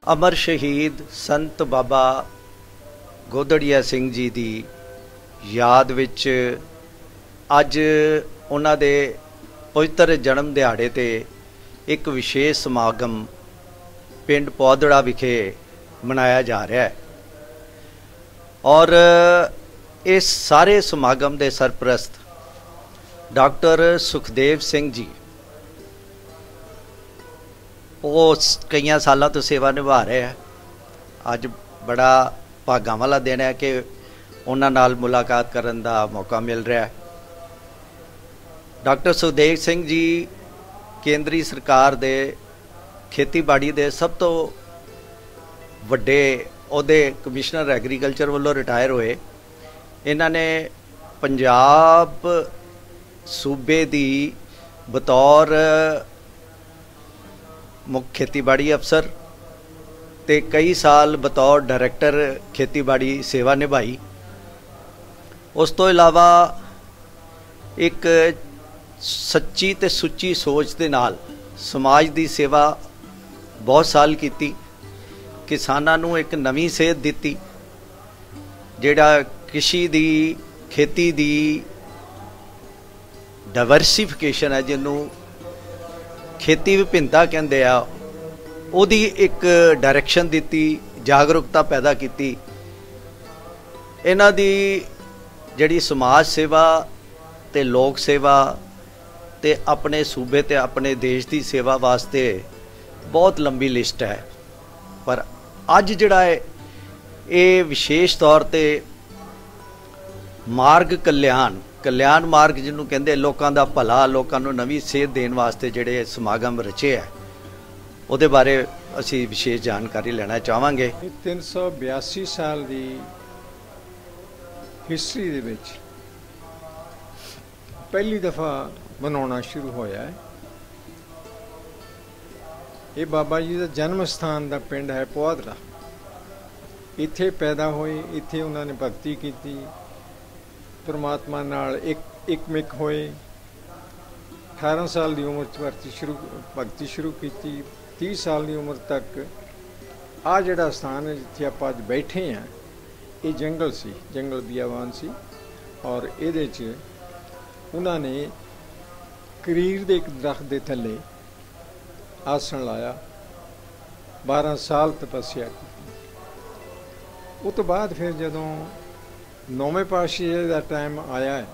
अमर शहीद संत बाबा गोदड़िया सिंह जी की याद विच अज उन्हां दे पवित्र जन्म दिहाड़े ते एक विशेष समागम पिंड पौधड़ा विखे मनाया जा रहा है और इस सारे समागम के सरप्रस्त डॉक्टर सुखदेव सिंह जी वो कई सालों तो सेवा निभा रहे हैं। अज बड़ा भागां वाला दिन है कि उन्हां नाल मुलाकात करन दा मौका मिल रहा है। डॉक्टर सुखदेव सिंह जी केंद्रीय सरकार दे खेतीबाड़ी दे सब तो वड्डे ओहदे कमिश्नर एग्रीकल्चर वालों रिटायर हुए। इन्हां ने पंजाब सूबे दी बतौर मुख्य खेतीबाड़ी अफसर ते कई साल बतौर डायरैक्टर खेतीबाड़ी सेवा निभाई। उस तो इलावा एक सच्ची ते सुच्ची सोच दे नाल समाज दी सेवा बहुत साल कीती। किसानां नूं एक नवीं सेध दित्ती। जिहड़ा कृषि दी खेती दी डाइवर्सिफिकेशन है जिन्हों खेती विभिन्नता कहते आ उहदी एक डायरैक्शन दी, जागरूकता पैदा की। इन्हां दी जिहड़ी समाज सेवा ते लोक सेवा ते अपने सूबे ते अपने देश की सेवा वास्ते बहुत लंबी लिस्ट है। पर अज जिहड़ा है ये विशेष तौर पे मार्ग कल्याण मार्ग जिन्हों कहते लोगों का भला, लोगों को नवी सेध देने वास्ते जिहड़े समागम रचे है उहदे बारे असी विशेष जानकारी लेना चाहांगे। 382 साल की हिस्ट्री दे विच पहली दफ़ा मनाउणा शुरू होया है। ये बाबा जी का जन्म स्थान का पिंड है पौधड़ा। इत्थे पैदा होए, इत्थे उन्होंने भगती की, परमात्मा नाल एकमिक होए। 18 साल की उम्र भगती शुरू की। 30 साल की उम्र तक आ जिहड़ा स्थान है जिथे आप अज बैठे हैं ये जंगल सी, जंगल बियाबान सी। और इहदे च उन्होंने करीर दे एक दरख्त दे थले आसन लाया। 12 साल तपस्या की। उस तो बाद फिर जदों 9वें पातशाह का टाइम आया है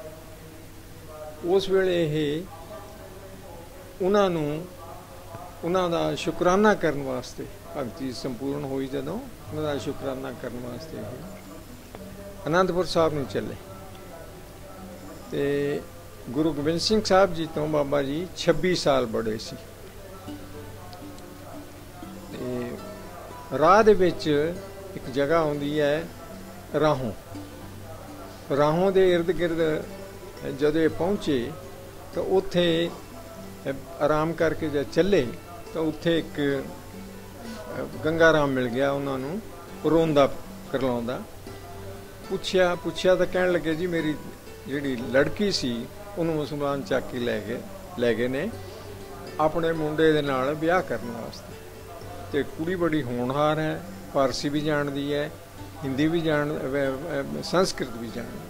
उस वेले ये उन्हां दा शुकराना करने वास्ते भगती संपूर्ण हुई। जदों उन्हां दा शुकराना करने वास्ते आनंदपुर साहब नूं चले ते गुरु गोबिंद सिंह साहब जी तो बाबा जी 26 साल बड़े सी। राह दे विच एक जगह आउंदी है राहों दे इर्द गिर्द जदों पहुँचे तो उत्थे आराम करके जब चले तो उत्थे एक गंगाराम मिल गया। उन्होंने रोंदा करलाउंदा पुछया तो कहण लगे जी मेरी जिहड़ी लड़की सी उन्होंने मुसलमान चक के लै गए ने अपने मुंडे दे नाल ब्याह करने वास्ते। ते कुड़ी बड़ी होनहार है, फारसी भी जानती है, हिंदी भी संस्कृत भी जानती।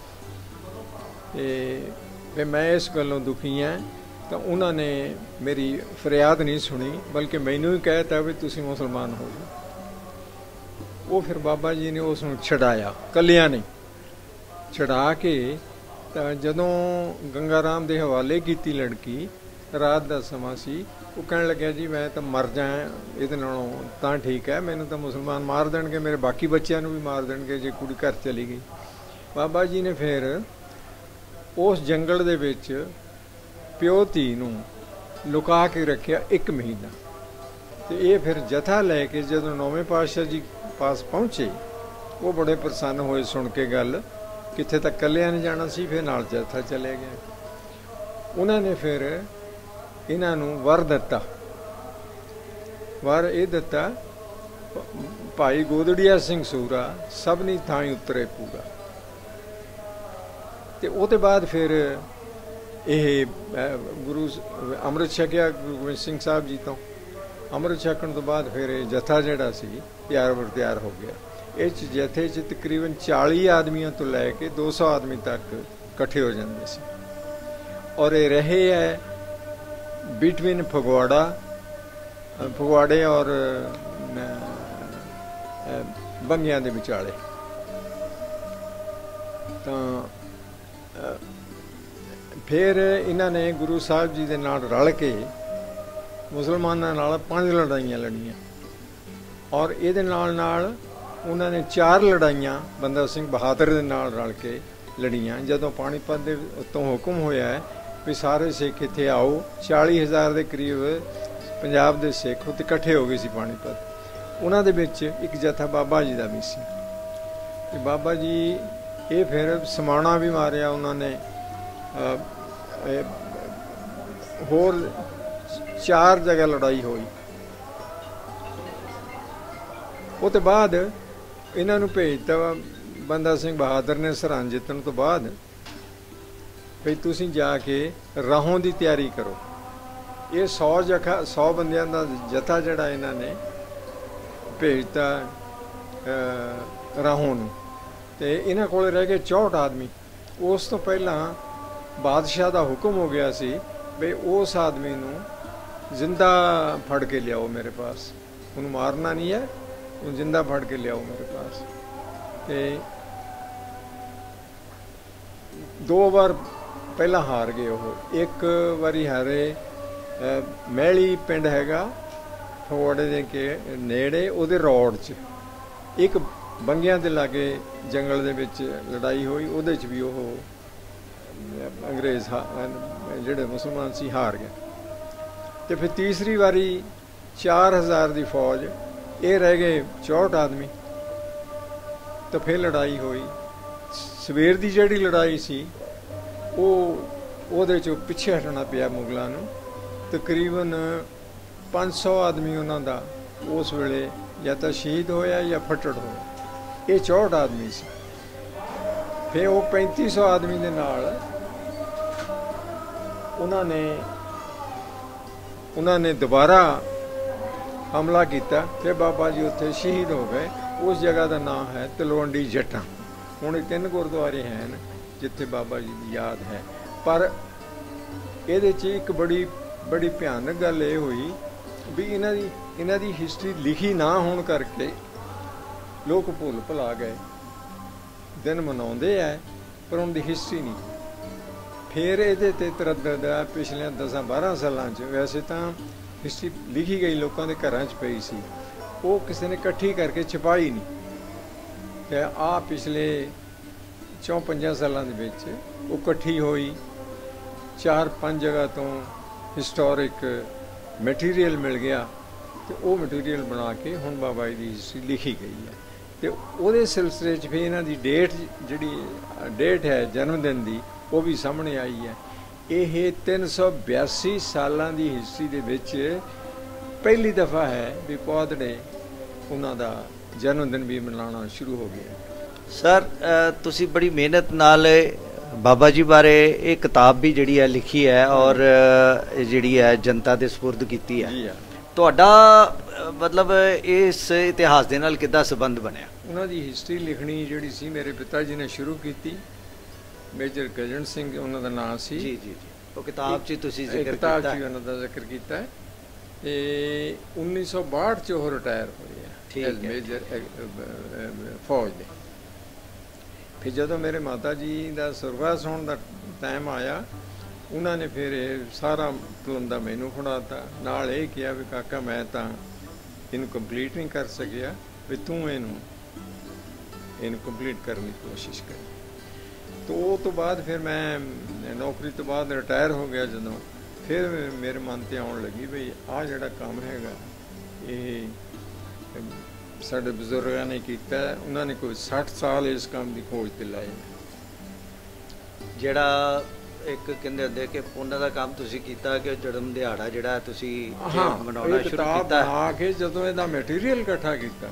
मैं इस गलों दुखी हाँ। तो उन्होंने मेरी फरियाद नहीं सुनी बल्कि मैनू ही कहता भी तुसी मुसलमान हो जाओ। वो फिर बाबा जी ने उसनूं छड़ाया, कलिया नहीं छड़ा के जदों गंगाराम के हवाले की लड़की रात का समा सी। वो कहने लगे जी मैं तो मर जाए ये नालों तां ठीक है, मैनू तो मुसलमान मार देणगे, मेरे बाकी बच्चों भी मार देणगे जे कुड़ी घर चली गई। बाबा जी ने फिर उस जंगल दे विच प्यो धी नूं लुका के रखिया 1 महीना। तो ये फिर जथा लैके जदों 9वें पातशाह जी पास पहुँचे वो बड़े प्रसन्न होए सुन के गल। कित्थे तक कलिया नहीं जाना सी, फिर नाल जथा चले गए। उन्होंने फिर इन्हां नूं वर दिता। वर ये दिता भाई गोदड़िया सिंह सूरा सबनी थाई उतरे पूरा। तो उसते बाद फिर ये गुरु अमृत छकिया गुरु गोबिंद सिंह साहब जी तो ਅੰਮ੍ਰਿਤ ਛਕਣ ਤੋਂ ਬਾਅਦ ਫਿਰ ਇਹ ਜਥਾ ਜਿਹੜਾ ਸੀ ਤਿਆਰ ਹੋ ਗਿਆ। ਇਹ 'ਚ ਜਥੇ 'ਚ ਤਕਰੀਬਨ 40 ਆਦਮੀਆਂ ਤੋਂ ਲੈ ਕੇ 200 ਆਦਮੀ ਤੱਕ ਇਕੱਠੇ ਹੋ ਜਾਂਦੇ ਸੀ। ਔਰ ਇਹ ਰਹੇ ਹੈ ਬਿਟਵੀਨ ਫਗਵਾੜੇ ਔਰ ਬੰਗਿਆਂ ਦੇ ਵਿਚਾਲੇ। ਤਾਂ ਫਿਰ ਇਹਨਾਂ ਨੇ ਗੁਰੂ ਸਾਹਿਬ ਜੀ ਦੇ ਨਾਲ ਰਲ ਕੇ ਮੁਸਲਮਾਨਾਂ ਨਾਲ 5 ਲੜਾਈਆਂ ਲੜੀਆਂ। ਔਰ ਇਹਦੇ ਨਾਲ ਉਹਨਾਂ ਨੇ 4 ਲੜਾਈਆਂ ਬੰਦਾ ਸਿੰਘ ਬਹਾਦਰ ਦੇ ਨਾਲ ਰਲ ਕੇ ਲੜੀਆਂ। ਜਦੋਂ ਪਾਣੀਪਤ ਦੇ ਉੱਤੋਂ ਹੁਕਮ ਹੋਇਆ ਹੈ ਵੀ ਸਾਰੇ ਸਿੱਖ ਇੱਥੇ ਆਓ, 40,000 ਦੇ ਕਰੀਬ ਪੰਜਾਬ ਦੇ ਸਿੱਖ ਉੱਥੇ ਇਕੱਠੇ ਹੋ ਗਏ ਸੀ ਪਾਣੀਪਤ। ਉਹਨਾਂ ਦੇ ਵਿੱਚ ਇੱਕ ਜਥਾ ਬਾਬਾ ਜੀ ਦਾ ਵੀ ਸੀ। ਤੇ ਬਾਬਾ ਜੀ ਇਹ ਫਿਰ ਸਮਾਣਾ ਵੀ ਮਾਰਿਆ ਉਹਨਾਂ ਨੇ। ਹੋਰ 4 ਜਗ੍ਹਾ ਲੜਾਈ ਹੋਈ। ਉਹ ਤੋਂ ਬਾਅਦ ਇਹਨਾਂ ਨੂੰ ਭੇਜਤਾ ਬੰਦਾ ਸਿੰਘ ਬਹਾਦਰ ਨੇ ਸਰਹੰਦ ਜਿੱਤਣ ਤੋਂ ਬਾਅਦ ਵੀ ਤੁਸੀਂ ਜਾ ਕੇ ਰਾਹੋਂ ਦੀ ਤਿਆਰੀ ਕਰੋ। ਇਹ 100 ਬੰਦਿਆਂ ਦਾ ਜਥਾ ਜਿਹੜਾ ਇਹਨਾਂ ਨੇ ਭੇਜਤਾ ਰਾਹੋਂ ਨੂੰ। ਤੇ ਇਹਨਾਂ ਕੋਲ ਰਹਿ ਗਏ 64 ਆਦਮੀ। ਉਸ ਤੋਂ ਪਹਿਲਾਂ ਬਾਦਸ਼ਾਹ ਦਾ ਹੁਕਮ ਹੋ ਗਿਆ ਸੀ ਵੀ ਉਸ ਆਦਮੀ ਨੂੰ ਜ਼ਿੰਦਾ ਫੜ ਕੇ ਲਿਆਓ ਮੇਰੇ ਪਾਸ, ਉਹਨੂੰ ਮਾਰਨਾ ਨਹੀਂ ਹੈ, ਉਹਨੂੰ ਜ਼ਿੰਦਾ ਫੜ ਕੇ ਲਿਆਓ ਮੇਰੇ ਪਾਸ। ਤੇ 2 ਵਾਰ ਪਹਿਲਾਂ ਹਾਰ ਗਏ ਉਹ। ਇੱਕ ਵਾਰੀ ਹਾਰੇ ਮਹਿਲੀ ਪਿੰਡ ਹੈਗਾ ਫਗਵਾੜੇ ਦੇ ਕੇ ਨੇੜੇ, ਉਹਦੇ ਰੋਡ 'ਚ ਇੱਕ ਬੰਗਿਆਂ ਦੇ ਲਾਗੇ ਜੰਗਲ ਦੇ ਵਿੱਚ ਲੜਾਈ ਹੋਈ। ਉਹਦੇ 'ਚ ਵੀ ਉਹ ਅੰਗਰੇਜ਼ ਜਿਹੜੇ ਮੁਸਲਮਾਨ ਸੀ ਹਾਰ ਗਏ। ਤੇ ਫਿਰ ਤੀਸਰੀ ਵਾਰੀ 4000 ਦੀ ਫੌਜ, ਇਹ ਰਹਿ ਗਏ 64 ਆਦਮੀ। ਤਾਂ ਫਿਰ ਲੜਾਈ ਹੋਈ। ਸਵੇਰ ਦੀ ਜਿਹੜੀ ਲੜਾਈ ਸੀ ਉਹਦੇ 'ਚੋਂ ਪਿੱਛੇ ਹਟਣਾ ਪਿਆ ਮੁਗਲਾਂ ਨੂੰ। ਤਕਰੀਬਨ 500 ਆਦਮੀ ਉਹਨਾਂ ਦਾ ਉਸ ਵੇਲੇ ਜਾਂ ਤਾਂ ਸ਼ਹੀਦ ਹੋਇਆ ਜਾਂ ਫੱਟੜ ਹੋਇਆ। ਇਹ 64 ਆਦਮੀ ਸੀ। ਫਿਰ ਉਹ 3500 ਆਦਮੀ ਦੇ ਨਾਲ ਉਹਨਾਂ ਨੇ ਦੁਬਾਰਾ ਹਮਲਾ ਕੀਤਾ। ਫਿਰ ਬਾਬਾ ਜੀ ਉੱਥੇ ਸ਼ਹੀਦ ਹੋ ਗਏ। ਉਸ ਜਗ੍ਹਾ ਦਾ ਨਾਮ ਹੈ ਤਲਵੰਡੀ ਜੱਟਾਂ। ਹੁਣ 3 ਗੁਰਦੁਆਰੇ ਹਨ ਜਿੱਥੇ ਬਾਬਾ ਜੀ ਦੀ ਯਾਦ ਹੈ। ਪਰ ਇਹਦੇ 'ਚ ਇੱਕ ਬੜੀ ਭਿਆਨਕ ਗੱਲ ਇਹ ਹੋਈ ਵੀ ਇਹਨਾਂ ਦੀ ਹਿਸਟਰੀ ਲਿਖੀ ਨਾ ਹੋਣ ਕਰਕੇ ਲੋਕ ਭੁੱਲ ਭੁਲਾ ਗਏ। ਦਿਨ ਮਨਾਉਂਦੇ ਹੈ ਪਰ ਉਹਨਾਂ ਦੀ ਹਿਸਟਰੀ ਨਹੀਂ। ਫਿਰ ਇਹਦੇ 'ਤੇ ਤਰੱਦਦ ਹੈ ਪਿਛਲੇ 10-12 ਸਾਲਾਂ 'ਚ। ਵੈਸੇ ਤਾਂ ਹਿਸਟਰੀ ਲਿਖੀ ਗਈ, ਲੋਕਾਂ ਦੇ ਘਰਾਂ 'ਚ ਪਈ ਸੀ, ਉਹ ਕਿਸੇ ਨੇ ਇਕੱਠੀ ਕਰਕੇ ਛਪਾਈ ਨਹੀਂ। ਤੇ ਆਹ ਪਿਛਲੇ 4-5 ਸਾਲਾਂ ਦੇ ਵਿੱਚ ਉਹ ਇਕੱਠੀ ਹੋਈ। 4-5 ਜਗ੍ਹਾ ਤੋਂ ਹਿਸਟੋਰਿਕ ਮਟੀਰੀਅਲ ਮਿਲ ਗਿਆ ਤੇ ਉਹ ਮਟੀਰੀਅਲ ਬਣਾ ਕੇ ਹੁਣ ਬਾਬਾ ਜੀ ਦੀ ਹਿਸਟਰੀ ਲਿਖੀ ਗਈ ਹੈ। ਤੇ ਉਹਦੇ ਸਿਲਸਿਲੇ 'ਚ ਫਿਰ ਇਹਨਾਂ ਦੀ ਡੇਟ ਹੈ ਜਨਮ ਦਿਨ ਦੀ, ਉਹ ਵੀ ਸਾਹਮਣੇ ਆਈ ਹੈ। ਇਹ 382 ਸਾਲਾਂ ਦੀ ਹਿਸਟਰੀ ਦੇ ਵਿੱਚ ਪਹਿਲੀ ਦਫਾ ਹੈ ਵੀ ਪੌਦੜੇ ਉਹਨਾਂ ਦਾ ਜਨਮ ਦਿਨ ਵੀ ਮਨਾਉਣਾ ਸ਼ੁਰੂ ਹੋ ਗਿਆ। ਸਰ ਤੁਸੀਂ ਬੜੀ ਮਿਹਨਤ ਨਾਲ ਬਾਬਾ ਜੀ ਬਾਰੇ ਇਹ ਕਿਤਾਬ ਵੀ ਜਿਹੜੀ ਹੈ ਲਿਖੀ ਹੈ ਔਰ ਜਿਹੜੀ ਹੈ ਜਨਤਾ ਦੇ ਸਪੁਰਦ ਕੀਤੀ ਹੈ। ਤੁਹਾਡਾ ਮਤਲਬ ਇਸ ਇਤਿਹਾਸ ਦੇ ਨਾਲ ਕਿੱਦਾਂ ਸੰਬੰਧ ਬਣਿਆ? ਉਹਨਾਂ ਦੀ ਹਿਸਟਰੀ ਲਿਖਣੀ ਜਿਹੜੀ ਸੀ ਮੇਰੇ ਪਿਤਾ ਜੀ ਨੇ ਸ਼ੁਰੂ ਕੀਤੀ। ਮੇਜਰ ਗਜਨ ਸਿੰਘ ਉਹਨਾਂ ਦਾ ਨਾਮ ਸੀ। ਜੀ ਜੀ ਜੀ, ਉਹ ਕਿਤਾਬ 'ਚ ਤੁਸੀਂ ਜ਼ਿਕਰ ਕੀਤਾ, ਕਿਤਾਬ 'ਚ ਉਹਨਾਂ ਦਾ ਜ਼ਿਕਰ ਕੀਤਾ ਹੈ। ਤੇ 1962 'ਚ ਉਹ ਰਿਟਾਇਰ ਹੋਏ ਆ ਐਜ਼ ਮੇਜਰ ਫੌਜ ਦੇ। ਫਿਰ ਜਦੋਂ ਮੇਰੇ ਮਾਤਾ ਜੀ ਦਾ ਸੁਰਗਵਾਸ ਹੋਣ ਦਾ ਟਾਈਮ ਆਇਆ, ਉਹਨਾਂ ਨੇ ਫਿਰ ਇਹ ਸਾਰਾ ਪਲੰਦਾ ਮੈਨੂੰ ਫੜਾਤਾ। ਨਾਲ ਇਹ ਕਿਹਾ ਵੀ ਕਾਕਾ ਮੈਂ ਤਾਂ ਇਹਨੂੰ ਕੰਪਲੀਟ ਨਹੀਂ ਕਰ ਸਕਿਆ, ਵੀ ਤੂੰ ਇਹਨੂੰ ਕੰਪਲੀਟ ਕਰਨ ਦੀ ਕੋਸ਼ਿਸ਼ ਕਰ। तो तो बाद फिर मैं नौकरी तो बाद रिटायर हो गया जो, फिर मेरे मन से आने लगी बई आ जिहड़ा काम हैगा ये साडे बजुर्गों ने किया। उन्होंने कोई 60 साल इस काम की खोज ते लाए। जिहड़ा एक कहंदे हुंदे कि पुण्य दा काम तुसीं कीता कि जन्म दिहाड़ा जिहड़ा तुसीं मनाउणा शुरू कीता। हाँ कि जदों इहदा मटीरियल इकट्ठा किया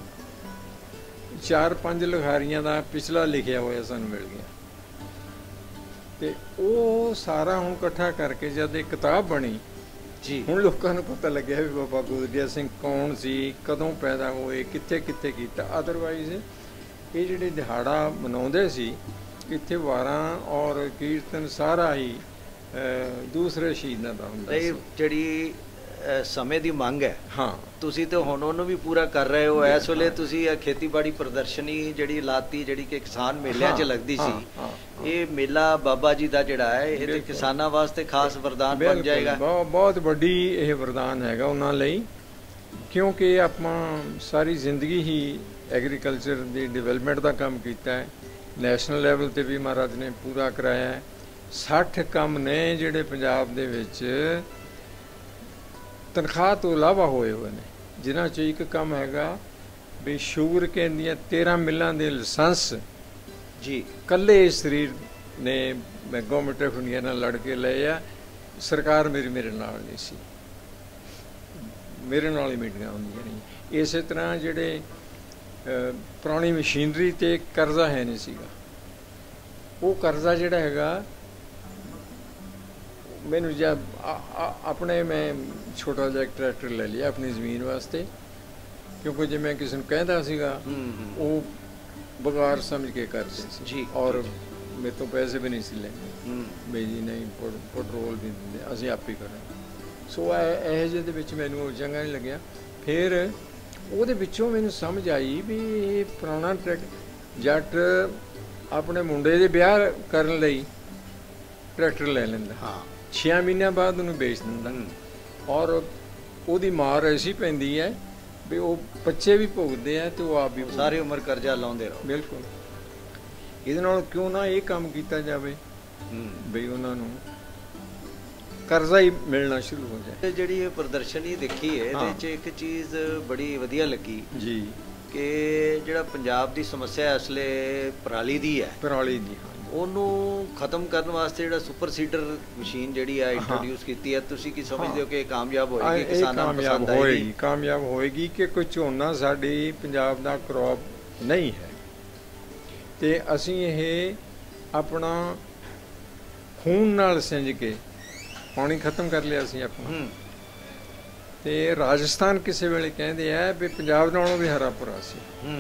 4-5 लिखारियां दा पिछला लिखिया होया सानूं मिल गया। ਤੇ ਉਹ ਸਾਰਾ ਹੁਣ ਇਕੱਠਾ ਕਰਕੇ ਜਦ ਇਹ ਕਿਤਾਬ ਬਣੀ ਜੀ ਹੁਣ ਲੋਕਾਂ ਨੂੰ ਪਤਾ ਲੱਗਿਆ ਵੀ ਬਾਬਾ ਗੁਰਦਿੱਤ ਸਿੰਘ ਕੌਣ ਸੀ, ਕਦੋਂ ਪੈਦਾ ਹੋਏ, ਕਿੱਥੇ ਕਿੱਥੇ ਕੀਤਾ। ਅਦਰਵਾਈਜ਼ ਇਹ ਜਿਹੜੇ ਦਿਹਾੜਾ ਮਨਾਉਂਦੇ ਸੀ, ਇੱਥੇ ਵਾਰਾਂ ਔਰ ਕੀਰਤਨ ਸਾਰਾ ਹੀ ਦੂਸਰੇ ਸ਼ਹੀਦਾਂ ਦਾ ਹੁੰਦਾ ਸੀ। ਜਿਹੜੀ ਸਮੇਂ ਦੀ ਮੰਗ ਹੈ, ਹਾਂ, ਤੁਸੀਂ ਤੇ ਹੁਣ ਉਹਨੂੰ ਵੀ ਪੂਰਾ ਕਰ ਰਹੇ ਹੋ। ਇਸ ਵੇਲੇ ਤੁਸੀਂ ਇਹ ਖੇਤੀਬਾੜੀ ਪ੍ਰਦਰਸ਼ਨੀ ਜਿਹੜੀ ਲਾਤੀ, ਜਿਹੜੀ ਕਿ ਕਿਸਾਨ ਮੇਲਿਆਂ 'ਚ ਲੱਗਦੀ ਸੀ, ਇਹ ਮੇਲਾ ਬਾਬਾ ਜੀ ਦਾ ਜਿਹੜਾ ਹੈ, ਇਹ ਤੇ ਕਿਸਾਨਾਂ ਵਾਸਤੇ ਖਾਸ ਵਰਦਾਨ ਬਣ ਜਾਏਗਾ। ਬਹੁਤ ਵੱਡੀ ਇਹ ਵਰਦਾਨ ਹੈਗਾ ਉਹਨਾਂ ਲਈ, ਕਿਉਂਕਿ ਆਪਾਂ ਸਾਰੀ ਜ਼ਿੰਦਗੀ ਹੀ ਐਗਰੀਕਲਚਰ ਦੀ ਡਿਵੈਲਪਮੈਂਟ ਦਾ ਕੰਮ ਕੀਤਾ ਹੈ। ਨੈਸ਼ਨਲ ਲੈਵਲ ਤੇ ਵੀ ਮਹਾਰਾਜ ਨੇ ਪੂਰਾ ਕਰਾਇਆ ਹੈ। 60 ਕੰਮ ਨੇ ਜਿਹੜੇ ਪੰਜਾਬ ਦੇ ਵਿੱਚ ਤਨਖਾਹ ਤੋਂ ਇਲਾਵਾ ਹੋਏ ਨੇ, ਜਿਨ੍ਹਾਂ 'ਚ ਇੱਕ ਕੰਮ ਹੈਗਾ ਵੀ ਸ਼ੂਗਰ ਕੇਨ ਦੀਆਂ 13 ਮਿੱਲਾਂ ਦੇ ਲਾਇਸੈਂਸ ਜੀ ਕੱਲੇ ਸਰੀਰ ਨੇ ਗਵਰਨਮੈਂਟ ਆਫ ਇੰਡੀਆ ਨਾਲ ਲੜ ਕੇ ਲਏ ਆ। ਸਰਕਾਰ ਮੇਰੇ ਨਾਲ ਨਹੀਂ ਸੀ, ਮੇਰੇ ਨਾਲ ਹੀ ਮੀਟਿੰਗਾਂ ਹੁੰਦੀਆਂ ਨਹੀਂ। ਇਸੇ ਤਰ੍ਹਾਂ ਜਿਹੜੇ ਪੁਰਾਣੀ ਮਸ਼ੀਨਰੀ ਤੇ ਕਰਜ਼ਾ ਹੈ ਨਹੀਂ ਸੀਗਾ, ਉਹ ਕਰਜ਼ਾ ਜਿਹੜਾ ਹੈਗਾ ਮੈਨੂੰ ਜਦ ਆਪਣੇ ਮੈਂ ਛੋਟਾ ਜਿਹਾ ਟਰੈਕਟਰ ਲੈ ਲਿਆ ਆਪਣੀ ਜ਼ਮੀਨ ਵਾਸਤੇ, ਕਿਉਂਕਿ ਜੇ ਮੈਂ ਕਿਸੇ ਨੂੰ ਕਹਿੰਦਾ ਸੀਗਾ ਉਹ ਬਗਾਰ ਸਮਝ ਕੇ ਕਰਦੇ ਸੀ ਜੀ, ਔਰ ਮੇਰੇ ਤੋਂ ਪੈਸੇ ਵੀ ਨਹੀਂ ਸੀ ਲੈਂਦੇ ਵੀ ਜੀ ਨਹੀਂ ਪੈਟਰੋਲ ਵੀ ਦਿੰਦੇ, ਅਸੀਂ ਆਪ ਹੀ ਕਰਾਂਗੇ। ਸੋ ਇਹੋ ਜਿਹੇ ਦੇ ਵਿੱਚ ਮੈਨੂੰ ਉਹ ਚੰਗਾ ਨਹੀਂ ਲੱਗਿਆ। ਫਿਰ ਉਹਦੇ ਵਿੱਚੋਂ ਮੈਨੂੰ ਸਮਝ ਆਈ ਵੀ ਇਹ ਪੁਰਾਣਾ ਜੱਟ ਆਪਣੇ ਮੁੰਡੇ ਦੇ ਵਿਆਹ ਕਰਨ ਲਈ ਟਰੈਕਟਰ ਲੈ ਲੈਂਦਾ, ਹਾਂ 6 ਮਹੀਨਿਆਂ ਬਾਅਦ ਉਹਨੂੰ ਵੇਚ ਦਿੰਦਾ, ਔਰ ਉਹਦੀ ਮਾਰ ਐਸੀ ਪੈਂਦੀ ਹੈ ਵੀ ਉਹ ਬੱਚੇ ਵੀ ਭੁਗਤਦੇ ਆ ਤੇ ਉਹ ਆਪ ਵੀ ਸਾਰੀ ਉਮਰ ਕਰਜ਼ਾ ਲਾਉਂਦੇ ਰਹੋ। ਬਿਲਕੁਲ, ਇਹਦੇ ਨਾਲ ਕਿਉਂ ਨਾ ਇਹ ਕੰਮ ਕੀਤਾ ਜਾਵੇ ਵੀ ਉਹਨਾਂ ਨੂੰ ਕਰਜ਼ਾ ਹੀ ਮਿਲਣਾ ਸ਼ੁਰੂ ਹੋ ਜਾਏ। ਜਿਹੜੀ ਇਹ ਪ੍ਰਦਰਸ਼ਨੀ ਦੇਖੀ ਹੈ, ਇਹਦੇ 'ਚ ਇੱਕ ਚੀਜ਼ ਬੜੀ ਵਧੀਆ ਲੱਗੀ ਜੀ ਕਿ ਜਿਹੜਾ ਪੰਜਾਬ ਦੀ ਸਮੱਸਿਆ ਅਸਲੇ ਪਰਾਲੀ ਦੀ ਹੈ, ਪਰਾਲੀ ਦੀ, ਉਹਨੂੰ ਖਤਮ ਕਰਨ ਵਾਸਤੇ ਜਿਹੜਾ ਸੁਪਰ ਸੀਡਰ ਮਸ਼ੀਨ ਜਿਹੜੀ ਆ ਇੰਟਰੋਡਿਊਸ ਕੀਤੀ ਹੈ, ਤੁਸੀਂ ਕੀ ਸਮਝਦੇ ਹੋ ਕਿ ਇਹ ਕਾਮਯਾਬ ਹੋਏਗੀ, ਕਿਸਾਨਾਂ ਨੂੰ ਪਸੰਦ ਆਏਗੀ? ਕਾਮਯਾਬ ਹੋਏਗੀ ਕਿ ਕੋਈ ਝੋਨਾ ਸਾਡੀ ਪੰਜਾਬ ਦਾ ਕ੍ਰੌਪ ਨਹੀਂ ਹੈ ਤੇ ਅਸੀਂ ਇਹ ਆਪਣਾ ਖੂਨ ਨਾਲ ਸਿੰਜ ਕੇ ਪਾਣੀ ਖਤਮ ਕਰ ਲਿਆ ਸੀ ਆਪਣਾ। ਤੇ ਰਾਜਸਥਾਨ ਕਿਸੇ ਵੇਲੇ ਕਹਿੰਦੇ ਆ ਵੀ ਪੰਜਾਬ ਨਾਲੋਂ ਵੀ ਹਰਾ ਭਰਾ ਸੀ।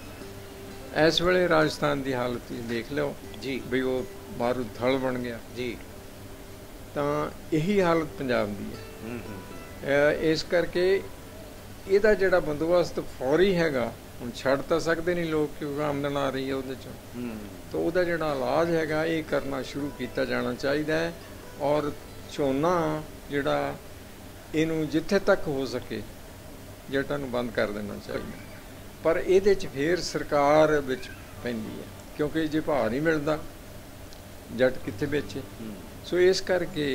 ਇਸ ਵੇਲੇ ਰਾਜਸਥਾਨ ਦੀ ਹਾਲਤ ਤੁਸੀਂ ਦੇਖ ਲਓ ਜੀ, ਵੀ ਉਹ ਮਾਰੂ ਥਲ ਬਣ ਗਿਆ ਜੀ। ਤਾਂ ਇਹੀ ਹਾਲਤ ਪੰਜਾਬ ਦੀ ਹੈ। ਇਸ ਕਰਕੇ ਇਹਦਾ ਜਿਹੜਾ ਬੰਦੋਬਸਤ ਫੌਰੀ ਹੈਗਾ, ਹੁਣ ਛੱਡ ਤਾਂ ਸਕਦੇ ਨਹੀਂ ਲੋਕ ਕਿਉਂਕਿ ਆਮਦਨ ਆ ਰਹੀ ਹੈ ਉਹਦੇ ਚੋਂ, ਤਾਂ ਉਹਦਾ ਜਿਹੜਾ ਇਲਾਜ ਹੈਗਾ ਇਹ ਕਰਨਾ ਸ਼ੁਰੂ ਕੀਤਾ ਜਾਣਾ ਚਾਹੀਦਾ ਹੈ। ਔਰ ਝੋਨਾ ਜਿਹੜਾ ਇਹਨੂੰ ਜਿੱਥੇ ਤੱਕ ਹੋ ਸਕੇ ਜੱਟਾਂ ਨੂੰ ਬੰਦ ਕਰ ਦੇਣਾ ਚਾਹੀਦਾ, ਪਰ ਇਹਦੇ 'ਚ ਫੇਰ ਸਰਕਾਰ ਵਿੱਚ ਪੈਂਦੀ ਹੈ ਕਿਉਂਕਿ ਜੇ ਭਾਅ ਨਹੀਂ ਮਿਲਦਾ ਜੱਟ ਕਿੱਥੇ ਵੇਚੇ। ਸੋ ਇਸ ਕਰਕੇ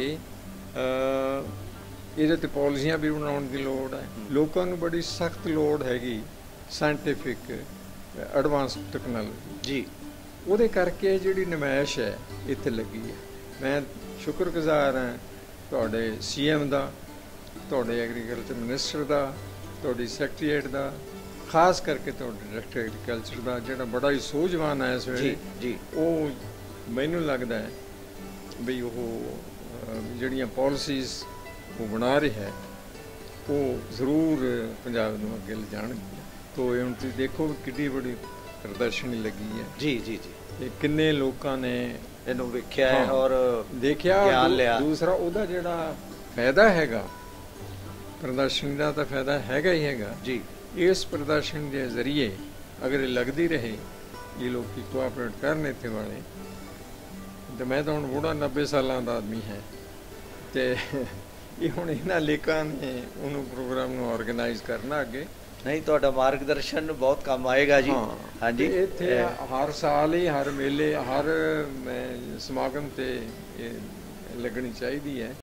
ਇਹਦੇ 'ਤੇ ਪਾਲਿਸੀਆਂ ਵੀ ਬਣਾਉਣ ਦੀ ਲੋੜ ਹੈ। ਲੋਕਾਂ ਨੂੰ ਬੜੀ ਸਖਤ ਲੋੜ ਹੈਗੀ ਸਾਇੰਟੀਫਿਕ ਐਡਵਾਂਸ ਟੈਕਨੋਲੋਜੀ ਜੀ, ਉਹਦੇ ਕਰਕੇ ਜਿਹੜੀ ਨੁਮਾਇਸ਼ ਹੈ ਇੱਥੇ ਲੱਗੀ ਹੈ। ਮੈਂ ਸ਼ੁਕਰਗੁਜ਼ਾਰ ਹਾਂ ਤੁਹਾਡੇ CM ਦਾ, ਤੁਹਾਡੇ ਐਗਰੀਕਲਚਰ ਮਿਨਿਸਟਰ ਦਾ, ਤੁਹਾਡੀ ਸੈਕਟਰੀਏਟ ਦਾ, ਖਾਸ ਕਰਕੇ ਤੁਹਾਡੇ ਡਾਇਰੈਕਟਰ ਐਗਰੀਕਲਚਰ ਦਾ ਜਿਹੜਾ ਬੜਾ ਹੀ ਸੂਝਵਾਨ ਹੈ ਇਸ ਵੇਲੇ ਜੀ। ਉਹ ਮੈਨੂੰ ਲੱਗਦਾ ਹੈ ਵੀ ਉਹ ਜਿਹੜੀਆਂ ਪਾਲਿਸੀਜ਼ ਉਹ ਬਣਾ ਰਿਹਾ ਹੈ ਉਹ ਜ਼ਰੂਰ ਪੰਜਾਬ ਨੂੰ ਅੱਗੇ ਲਿਜਾਣਗੀਆਂ। ਤੋ ਹੁਣ ਤੁਸੀਂ ਦੇਖੋ ਕਿੰਨੀ ਬੜੀ ਪ੍ਰਦਰਸ਼ਨੀ ਲੱਗੀ ਹੈ ਜੀ ਜੀ ਜੀ, ਇਹ ਕਿੰਨੇ ਲੋਕਾਂ ਨੇ ਇਹਨੂੰ ਵੇਖਿਆ ਹੈ ਔਰ ਦੇਖਿਆ, ਗਿਆਨ ਲਿਆ। ਦੂਸਰਾ ਉਹਦਾ ਜਿਹੜਾ ਫਾਇਦਾ ਹੈਗਾ ਪ੍ਰਦਰਸ਼ਨੀ ਦਾ ਤਾਂ ਫਾਇਦਾ ਹੈਗਾ ਹੀ ਹੈਗਾ ਜੀ। ਇਸ ਪ੍ਰਦਰਸ਼ਨ ਦੇ ਜ਼ਰੀਏ ਅਗਰ ਇਹ ਲੱਗਦੀ ਰਹੇ ਇਹ ਲੋਕੀ ਕੋਆਪਰੇਟ ਕਰਨ ਇੱਥੇ ਵਾਲੇ, ਤੇ ਮੈਂ ਤਾਂ ਹੁਣ ਬੁੜਾ 90 ਸਾਲਾਂ ਦਾ ਆਦਮੀ ਹੈ ਤੇ ਇਹ ਹੁਣ ਇਹਨਾਂ ਲੇਖਾਂ ਨੇ ਉਹਨੂੰ ਪ੍ਰੋਗਰਾਮ ਨੂੰ ਆਰਗੇਨਾਈਜ਼ ਕਰਨਾ ਅੱਗੇ। ਨਹੀਂ, ਤੁਹਾਡਾ ਮਾਰਗਦਰਸ਼ਨ ਬਹੁਤ ਕੰਮ ਆਏਗਾ ਜੀ। ਹਾਂਜੀ, ਇੱਥੇ ਹਰ ਸਾਲ ਹੀ ਹਰ ਮੇਲੇ ਹਰ ਸਮਾਗਮ ਤੇ ਲੱਗਣੀ ਚਾਹੀਦੀ ਹੈ।